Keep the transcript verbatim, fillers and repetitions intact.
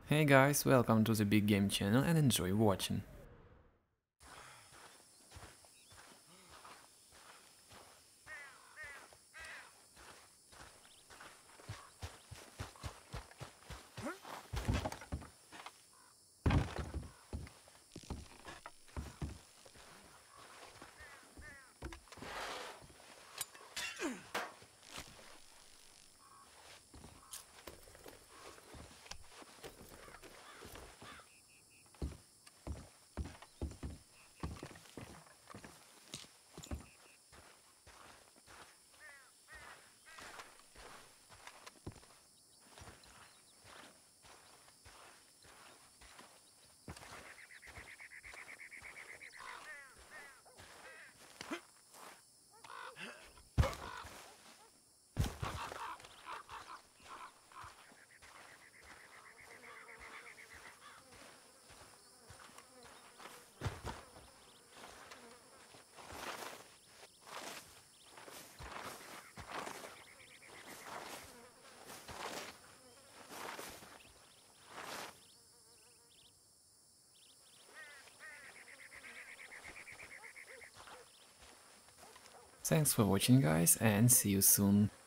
Hey guys, welcome to the Big Game channel and enjoy watching. Thanks for watching guys and see you soon.